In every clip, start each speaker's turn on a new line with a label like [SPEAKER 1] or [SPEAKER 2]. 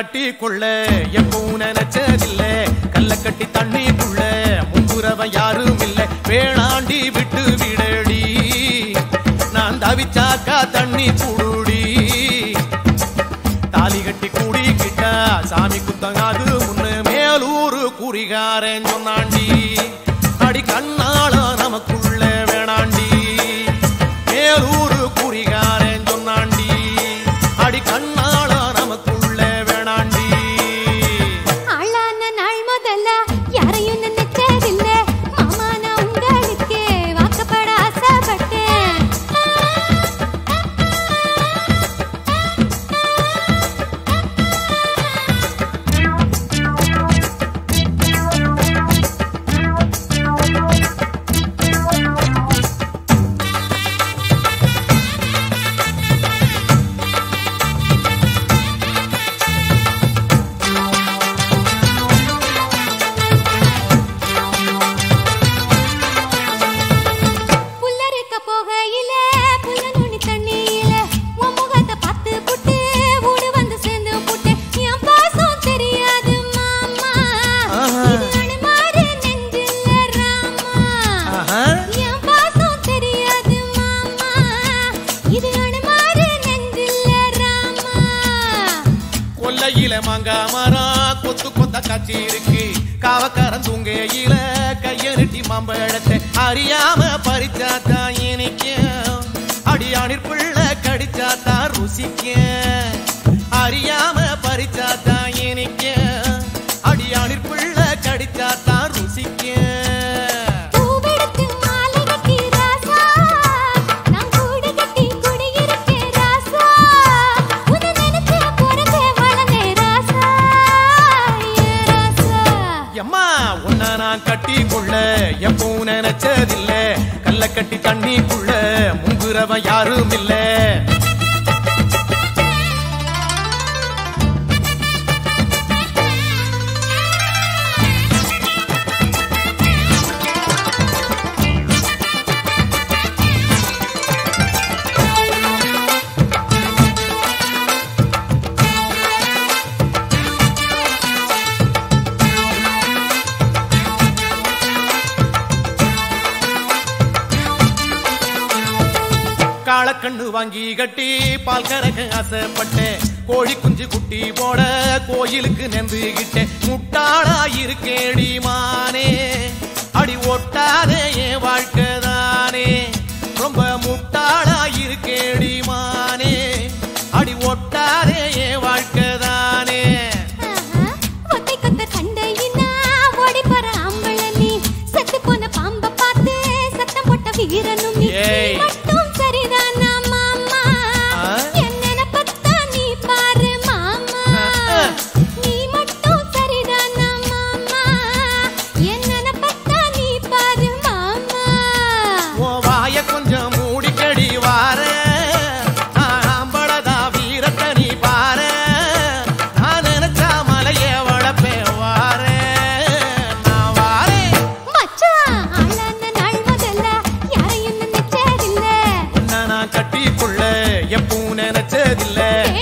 [SPEAKER 1] கட்டி கொள்ள எப்பவும் நினைச்சதில்ல கல்ல கட்டி தண்ணிக்குள்ள முங்குறவன் யாரும் இல்ல வேளாண்டி விட்டு விடடி நான் தவிச்சாக்கா தண்ணி குடுடி தாலி கட்டி கூடிக்கிட்டா சாமி குத்தங்காது முன்னு மேலூரு குறிகாரன் சொன்னாண்டி அடி கண்ணால நமக்குள்ள வேணாண்டி மேலூரு குறிகாரன் சொன்னாண்டி அடி கண்ணால நமக்குள்ள வேணாண்டி
[SPEAKER 2] ஆளான நாள் முதல்ல யாரையும் நினைச்சதில்ல மாமா நான் உங்களுக்கு வாக்கப்பட ஆசைப்பட்டேன்
[SPEAKER 1] மாங்கா மரம் கொத்து கொத்த காட்சி இருக்கு காவக்காரன் தூங்கையில கையெழுட்டி மாம்பழத்தை அறியாம பறிச்சாத்தான் இனிக்கும் அடியானிற் பிள்ள கடிச்சாத்தான் ருசிக்கும் அறியாம பறிச்சாத்தான் இனிக்கும் அடியானிற் பிள்ள கடிச்சாத்தான் ருசிக்கும் கட்டி கொள்ள எப்பவும் நினைச்சதில்ல கல்ல கட்டி தண்ணிக்குள்ள முங்குறவன் யாரும் இல்ல காளக்கண்ணு வாங்கி கட்டி பால் கறக்க ஆசைப்பட்டேன் கோழி குஞ்சு குட்டி போட கோயிலுக்கு நெந்துகிட்டேன் முட்டாளா இருக்கேடி மானே அடி ஒட்டாதே என் வாழ்க்கைதானே ரொம்ப முட்டாளா இருக்கேடி மானே அடி ஒட்டாதே என் வாழ்க்கைதானே
[SPEAKER 2] வீரனும் மட்டும் சரிதானா மாமா என்ன பத்தா நீ பாரு மாமா நீ மட்டும் சரிதானா மாமா என்ன பத்தா நீ பாரு மாமா
[SPEAKER 1] ஓ வாய கொஞ்சம் மூடிக்கடி வார ஆம்பளதா வீரத்தை நீ பாரு நான் நினைச்சா மலைய வளப்பே வார நான் வாரேன்
[SPEAKER 2] மச்சான்
[SPEAKER 1] கட்டி கொள்ள எப்பவும் நினைச்சதில்ல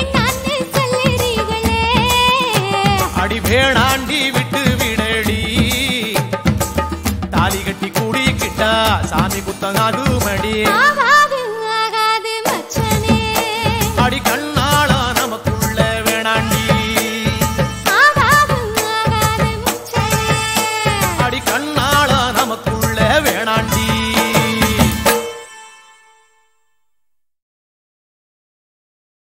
[SPEAKER 1] அடி வேணாண்டி விட்டு விடடி தாலி கட்டி கூடிக்கிட்டா சாமி குத்தங்காது மடி